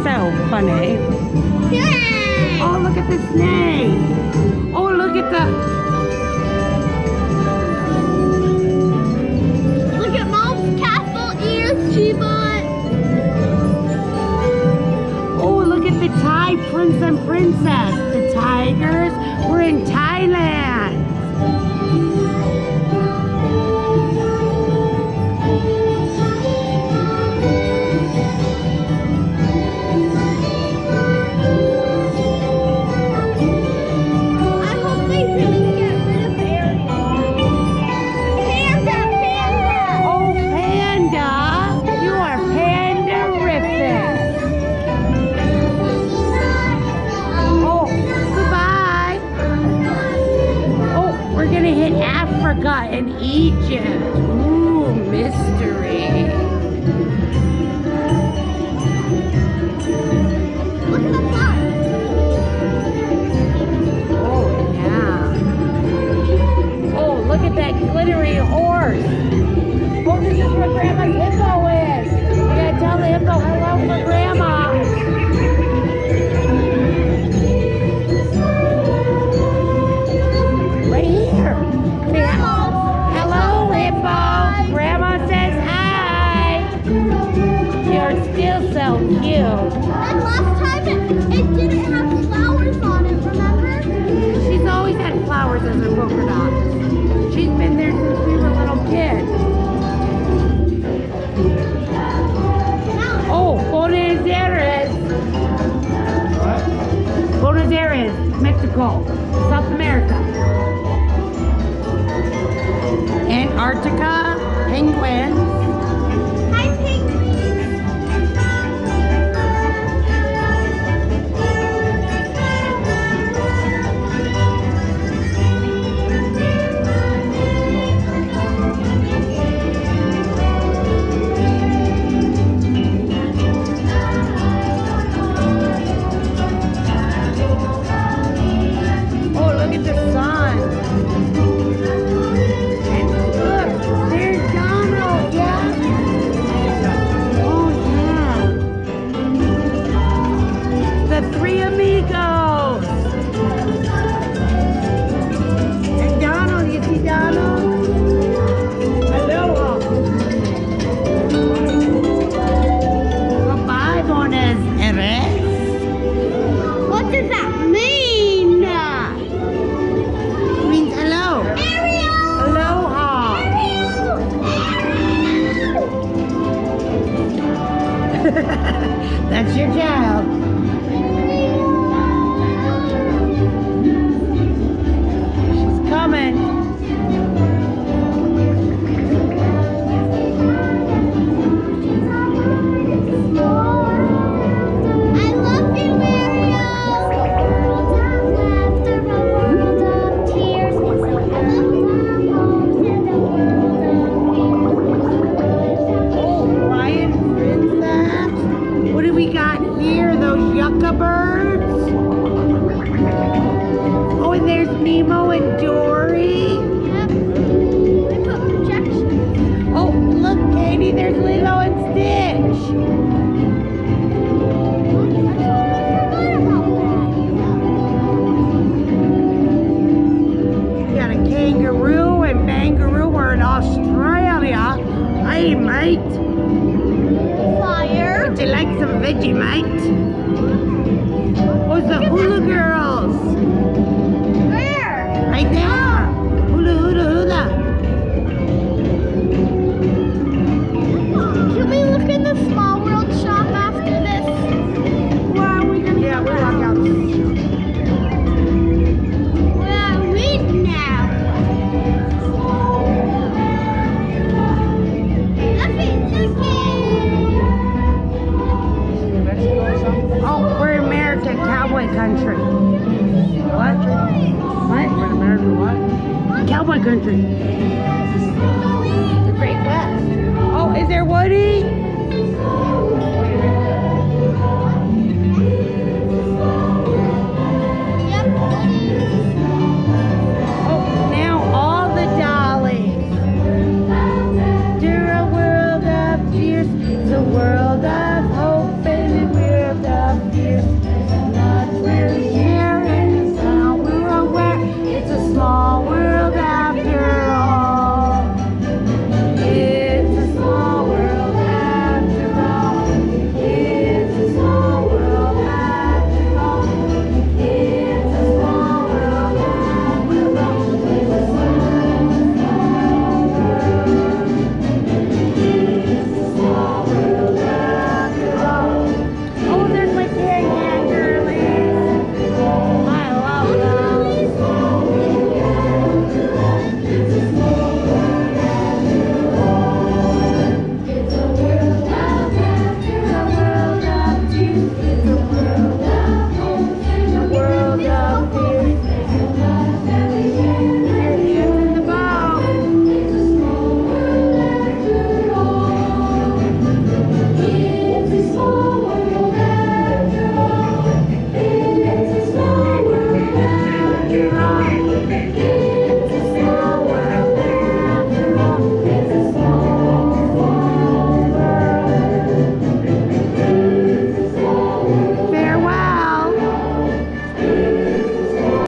so funny. Oh, look at the snake. Oh, look at the... Look at Mom's castle ears she bought. Oh, look at the Thai prince and princess. The tigers. We're in Thailand. In Egypt. Ooh, mystery. Look at the fly. Oh, yeah. Oh, look at that glittery horse. Oh, this is where Grandma's hippo is. We gotta tell the hippo hello for Grandma. Right here. Grandma. Grandma says hi. You're still so cute. And last time it didn't have flowers on it, remember? She's always had flowers as her polka dots. She's been there since we were little kids. Oh, Buenos Aires. Buenos Aires, Mexico, South America. Antarctica, penguins. Hi, penguins. Oh, look at the sun. Three amigos. And Donald, you see Donald? Aloha. Goodbye, Buenos Aires. What does that mean? It means hello. Ariel! Aloha. Ariel! That's your child. Coming. I love you, Ariel. Left a world of tears. So Oh, Ryan, princess. What do we got here? Those yucca birds. Oh, and there's Nemo and Dory. Yep. We put projection. Oh, look, Katie, there's Lilo and Stitch. We got a kangaroo and bangaroo. We're in Australia. Hey, mate. Fire. Would you like some Vegemite? Where's the hula girls? Where? Right there. Hula, hula, hula. Can we look in the Small World shop after this? Where are we gonna Yeah, go we'll now? walk out to the shop. Where are we now? Oh, we're America, cowboy country. What? What? We're in America, what? Cowboy country.